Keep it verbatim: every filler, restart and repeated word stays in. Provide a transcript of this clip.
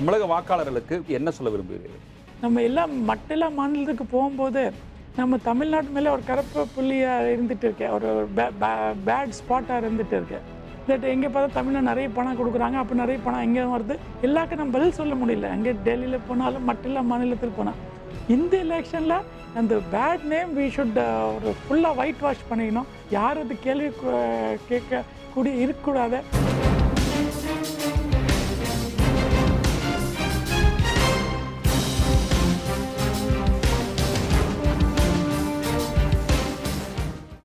தமிழக வாக்காளர்களுக்கு என்ன சொல்ல விரும்புகிறீர்கள்? நம்ம எல்லாம் மட்டெல்லா மாநிலத்துக்கு போகும்போது நம்ம தமிழ்நாட்டு மேலே ஒரு கருப்பு புள்ளியாக இருந்துகிட்டு இருக்கேன், ஒரு பேட் ஸ்பாட்டாக இருந்துகிட்டு இருக்கேன். தட் எங்கே பார்த்தா தமிழில் நிறைய பணம் கொடுக்குறாங்க, அப்போ நிறைய பணம் எங்கே வருது, எல்லாருக்கும் நம்ம பதில் சொல்ல முடியல. அங்கே டெல்லியில் போனாலும் மட்டெல்லா மாநிலத்துக்கு போனால் இந்த எலெக்ஷனில் அந்த பேட் நேம் வி ஷுட் ஒரு ஃபுல்லாக ஒயிட் வாஷ் பண்ணிக்கணும். யார் அது கேள்வி கேட்க கூடிய இருக்கக்கூடாது.